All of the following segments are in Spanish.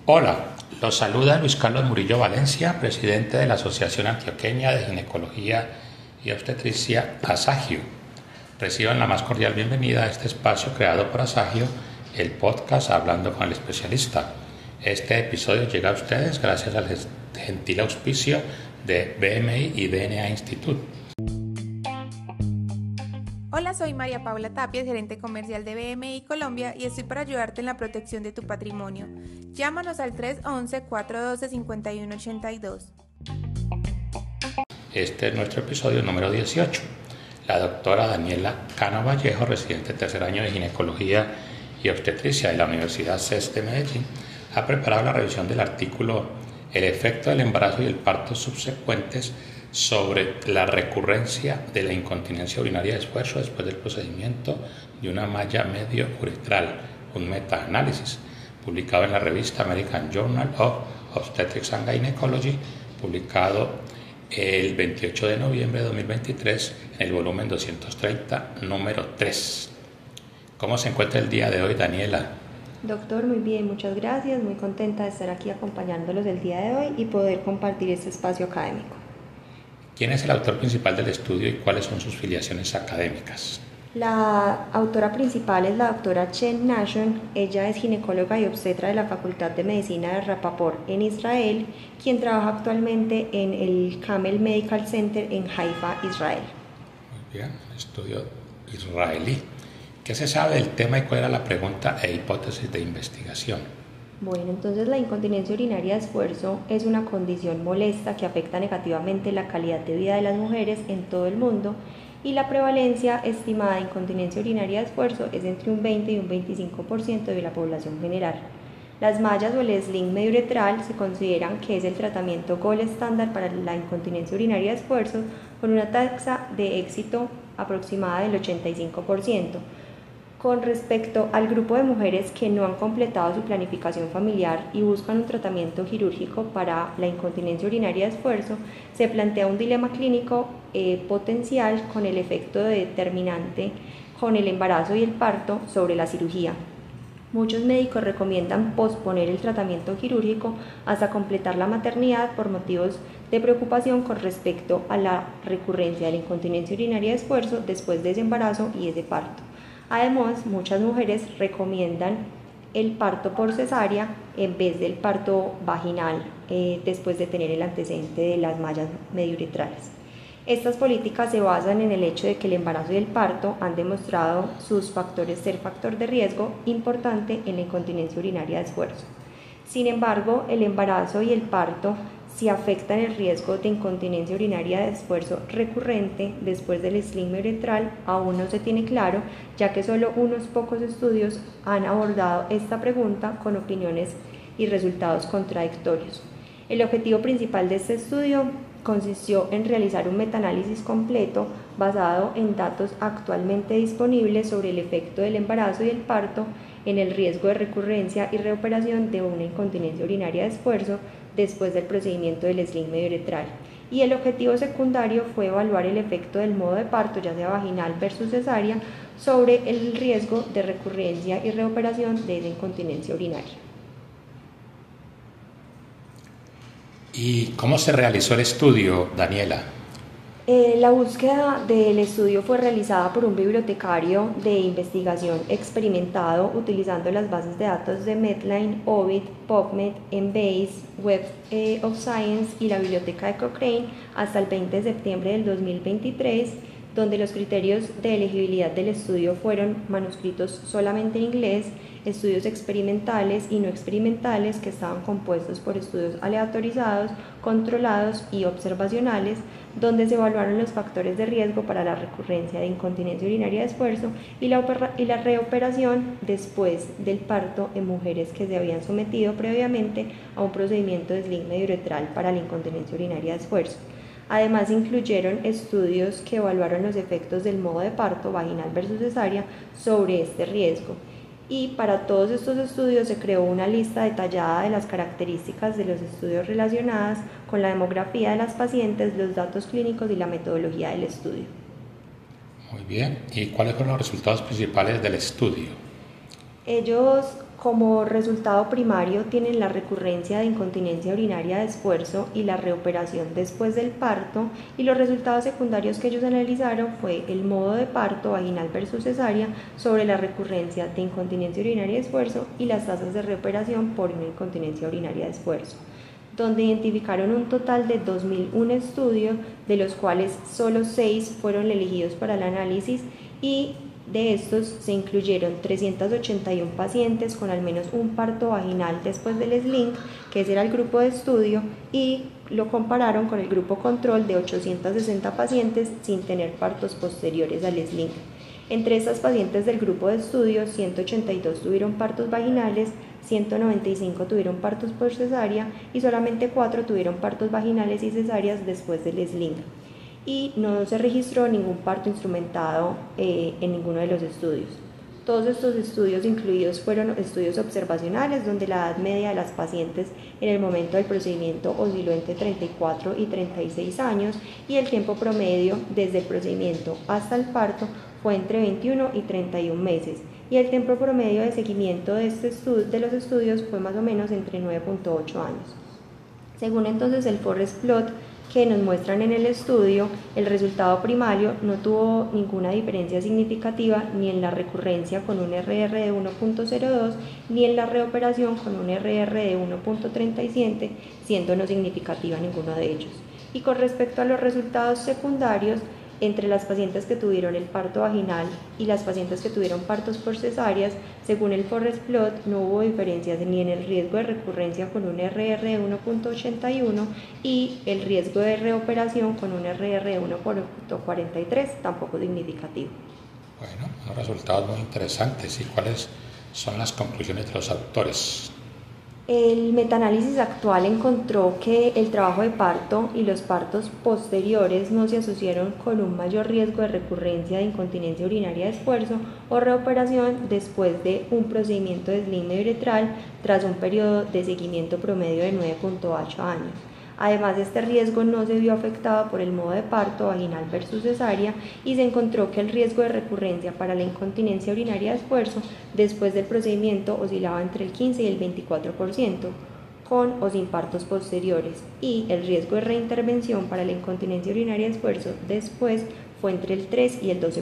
Hola, los saluda Luis Carlos Murillo Valencia, presidente de la Asociación Antioqueña de Ginecología y Obstetricia ASAGIO. Reciban la más cordial bienvenida a este espacio creado por ASAGIO, el podcast Hablando con el Especialista. Este episodio llega a ustedes gracias al gentil auspicio de BMI y DNA Institute. Hola, soy María Paula Tapia, gerente comercial de BMI Colombia y estoy para ayudarte en la protección de tu patrimonio. Llámanos al 311-412-5182. Este es nuestro episodio número 18. La doctora Daniela Cano Vallejo, residente tercer año de Ginecología y Obstetricia de la Universidad CES de Medellín, ha preparado la revisión del artículo El efecto del embarazo y el parto subsecuentes sobre la recurrencia de la incontinencia urinaria de esfuerzo después del procedimiento de una malla medio uretral, un metaanálisis, publicado en la revista American Journal of Obstetrics and Gynecology, publicado el 28 de noviembre de 2023 en el volumen 230, número 3. ¿Cómo se encuentra el día de hoy, Daniela? Doctor, muy bien, muchas gracias, muy contenta de estar aquí acompañándolos el día de hoy y poder compartir este espacio académico. ¿Quién es el autor principal del estudio y cuáles son sus filiaciones académicas? La autora principal es la doctora Chen Nashon. Ella es ginecóloga y obstetra de la Facultad de Medicina de Rapaport en Israel, quien trabaja actualmente en el Camel Medical Center en Haifa, Israel. Muy bien, estudio israelí. ¿Qué se sabe del tema y cuál era la pregunta e hipótesis de investigación? Bueno, entonces la incontinencia urinaria de esfuerzo es una condición molesta que afecta negativamente la calidad de vida de las mujeres en todo el mundo y la prevalencia estimada de incontinencia urinaria de esfuerzo es entre un 20 y un 25% de la población general. Las mallas o el sling mediuretral se consideran que es el tratamiento gold estándar para la incontinencia urinaria de esfuerzo con una tasa de éxito aproximada del 85%. Con respecto al grupo de mujeres que no han completado su planificación familiar y buscan un tratamiento quirúrgico para la incontinencia urinaria de esfuerzo, se plantea un dilema clínico potencial con el efecto determinante con el embarazo y el parto sobre la cirugía. Muchos médicos recomiendan posponer el tratamiento quirúrgico hasta completar la maternidad por motivos de preocupación con respecto a la recurrencia de la incontinencia urinaria de esfuerzo después de ese embarazo y ese parto. Además, muchas mujeres recomiendan el parto por cesárea en vez del parto vaginal después de tener el antecedente de las mallas mediuretrales. Estas políticas se basan en el hecho de que el embarazo y el parto han demostrado sus factores ser factor de riesgo importante en la incontinencia urinaria de esfuerzo. Sin embargo, el embarazo y el parto si afectan el riesgo de incontinencia urinaria de esfuerzo recurrente después del sling mediuretral aún no se tiene claro, ya que solo unos pocos estudios han abordado esta pregunta con opiniones y resultados contradictorios. El objetivo principal de este estudio consistió en realizar un metaanálisis completo basado en datos actualmente disponibles sobre el efecto del embarazo y el parto en el riesgo de recurrencia y reoperación de una incontinencia urinaria de esfuerzo después del procedimiento del sling mediuretral. Y el objetivo secundario fue evaluar el efecto del modo de parto, ya sea vaginal versus cesárea, sobre el riesgo de recurrencia y reoperación de esa incontinencia urinaria. ¿Y cómo se realizó el estudio, Daniela? La búsqueda del estudio fue realizada por un bibliotecario de investigación experimentado utilizando las bases de datos de Medline, Ovid, PubMed, Embase, Web of Science y la biblioteca de Cochrane hasta el 20 de septiembre del 2023, donde los criterios de elegibilidad del estudio fueron manuscritos solamente en inglés, estudios experimentales y no experimentales que estaban compuestos por estudios aleatorizados, controlados y observacionales, donde se evaluaron los factores de riesgo para la recurrencia de incontinencia urinaria de esfuerzo y la reoperación después del parto en mujeres que se habían sometido previamente a un procedimiento de sling mediuretral para la incontinencia urinaria de esfuerzo. Además, incluyeron estudios que evaluaron los efectos del modo de parto vaginal versus cesárea sobre este riesgo. Y para todos estos estudios se creó una lista detallada de las características de los estudios relacionadas con la demografía de las pacientes, los datos clínicos y la metodología del estudio. Muy bien. ¿Y cuáles fueron los resultados principales del estudio? Ellos Como resultado primario tienen la recurrencia de incontinencia urinaria de esfuerzo y la reoperación después del parto, y los resultados secundarios que ellos analizaron fue el modo de parto vaginal versus cesárea sobre la recurrencia de incontinencia urinaria de esfuerzo y las tasas de reoperación por una incontinencia urinaria de esfuerzo, donde identificaron un total de 2.001 estudios, de los cuales solo 6 fueron elegidos para el análisis, y de estos se incluyeron 381 pacientes con al menos un parto vaginal después del sling, que ese era el grupo de estudio, y lo compararon con el grupo control de 860 pacientes sin tener partos posteriores al sling. Entre estas pacientes del grupo de estudio, 182 tuvieron partos vaginales, 195 tuvieron partos por cesárea y solamente 4 tuvieron partos vaginales y cesáreas después del sling. Y no se registró ningún parto instrumentado en ninguno de los estudios. Todos estos estudios incluidos fueron estudios observacionales, donde la edad media de las pacientes en el momento del procedimiento osciló entre 34 y 36 años, y el tiempo promedio desde el procedimiento hasta el parto fue entre 21 y 31 meses, y el tiempo promedio de seguimiento de los estudios fue más o menos entre 9.8 años. Según entonces el forest plot que nos muestran en el estudio, el resultado primario no tuvo ninguna diferencia significativa ni en la recurrencia con un RR de 1.02 ni en la reoperación con un RR de 1.37, siendo no significativa ninguno de ellos. Y con respecto a los resultados secundarios, entre las pacientes que tuvieron el parto vaginal y las pacientes que tuvieron partos por cesáreas, según el forest plot, no hubo diferencias ni en el riesgo de recurrencia con un RR de 1.81 y el riesgo de reoperación con un RR de 1.43, tampoco significativo. Bueno, unos resultados muy interesantes. ¿Y cuáles son las conclusiones de los autores? El metaanálisis actual encontró que el trabajo de parto y los partos posteriores no se asociaron con un mayor riesgo de recurrencia de incontinencia urinaria de esfuerzo o reoperación después de un procedimiento de sling mediuretral tras un periodo de seguimiento promedio de 9.8 años. Además, este riesgo no se vio afectado por el modo de parto vaginal versus cesárea, y se encontró que el riesgo de recurrencia para la incontinencia urinaria de esfuerzo después del procedimiento oscilaba entre el 15 y el 24%, con o sin partos posteriores, y el riesgo de reintervención para la incontinencia urinaria de esfuerzo después fue entre el 3 y el 12%.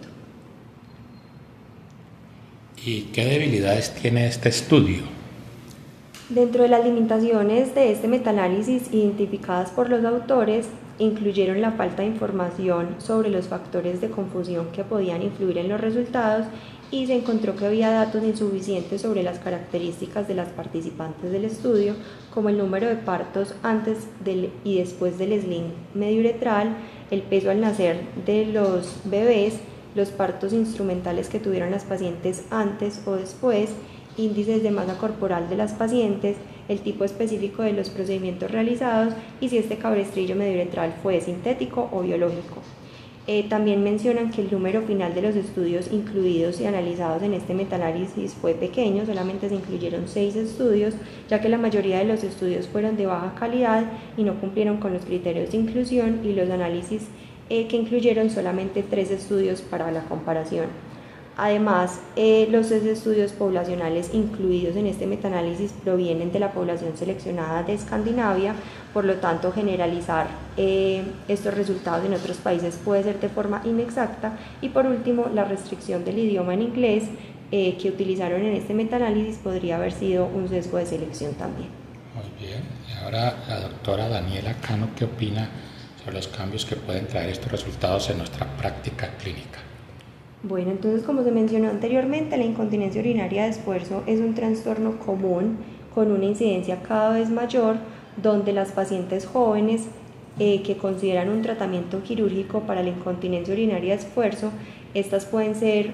¿Y qué debilidades tiene este estudio? Dentro de las limitaciones de este metaanálisis identificadas por los autores, incluyeron la falta de información sobre los factores de confusión que podían influir en los resultados, y se encontró que había datos insuficientes sobre las características de las participantes del estudio, como el número de partos antes y después del sling mediuretral, el peso al nacer de los bebés, los partos instrumentales que tuvieron las pacientes antes o después, índices de masa corporal de las pacientes, el tipo específico de los procedimientos realizados y si este cabestrillo mediuretral fue sintético o biológico. También mencionan que el número final de los estudios incluidos y analizados en este metaanálisis fue pequeño, solamente se incluyeron 6 estudios, ya que la mayoría de los estudios fueron de baja calidad y no cumplieron con los criterios de inclusión, y los análisis que incluyeron solamente 3 estudios para la comparación. Además, los 6 estudios poblacionales incluidos en este metaanálisis provienen de la población seleccionada de Escandinavia, por lo tanto generalizar estos resultados en otros países puede ser de forma inexacta. Y por último, la restricción del idioma en inglés que utilizaron en este metaanálisis podría haber sido un sesgo de selección también. Muy bien, y ahora la doctora Daniela Cano, ¿qué opina sobre los cambios que pueden traer estos resultados en nuestra práctica clínica? Bueno, entonces, como se mencionó anteriormente, la incontinencia urinaria de esfuerzo es un trastorno común con una incidencia cada vez mayor, donde las pacientes jóvenes que consideran un tratamiento quirúrgico para la incontinencia urinaria de esfuerzo, estas pueden ser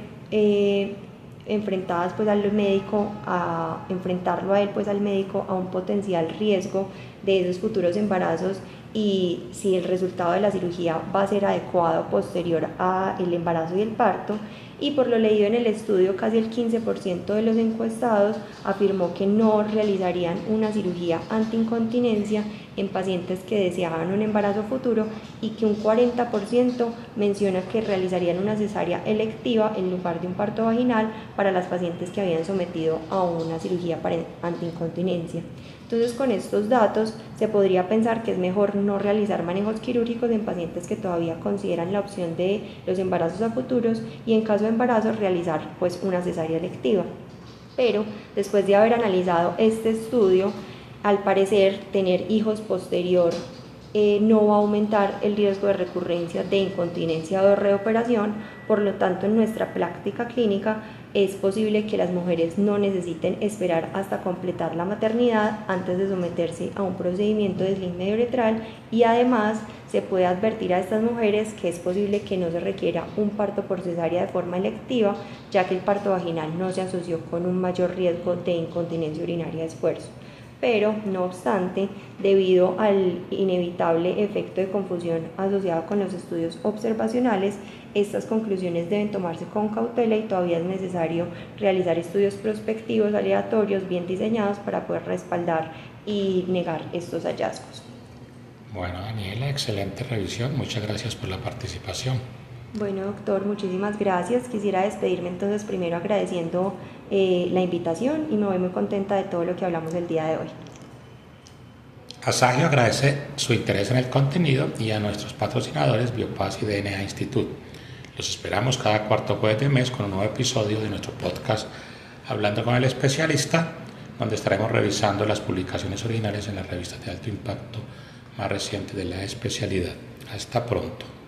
enfrentadas pues al médico, a enfrentarlo a él pues al médico a un potencial riesgo de esos futuros embarazos, y si el resultado de la cirugía va a ser adecuado posterior al embarazo y el parto, y por lo leído en el estudio casi el 15% de los encuestados afirmó que no realizarían una cirugía antiincontinencia en pacientes que deseaban un embarazo futuro y que un 40% menciona que realizarían una cesárea electiva en lugar de un parto vaginal para las pacientes que habían sometido a una cirugía para antiincontinencia. Entonces, con estos datos se podría pensar que es mejor no realizar manejos quirúrgicos en pacientes que todavía consideran la opción de los embarazos a futuros y en caso de embarazo realizar pues una cesárea electiva. Pero después de haber analizado este estudio, al parecer tener hijos posterior no va a aumentar el riesgo de recurrencia de incontinencia o de reoperación, por lo tanto en nuestra práctica clínica es posible que las mujeres no necesiten esperar hasta completar la maternidad antes de someterse a un procedimiento de sling mediouretral y además se puede advertir a estas mujeres que es posible que no se requiera un parto por cesárea de forma electiva, ya que el parto vaginal no se asoció con un mayor riesgo de incontinencia urinaria de esfuerzo. Pero, no obstante, debido al inevitable efecto de confusión asociado con los estudios observacionales, estas conclusiones deben tomarse con cautela y todavía es necesario realizar estudios prospectivos aleatorios bien diseñados para poder respaldar y negar estos hallazgos. Bueno, Daniela, excelente revisión. Muchas gracias por la participación. Bueno, doctor, muchísimas gracias. Quisiera despedirme entonces primero agradeciendo la invitación y me voy muy contenta de todo lo que hablamos el día de hoy. Asagio agradece su interés en el contenido y a nuestros patrocinadores Biopaz y DNA Institute. Los esperamos cada cuarto jueves de mes con un nuevo episodio de nuestro podcast Hablando con el Especialista, donde estaremos revisando las publicaciones originales en las revistas de alto impacto más recientes de la especialidad. Hasta pronto.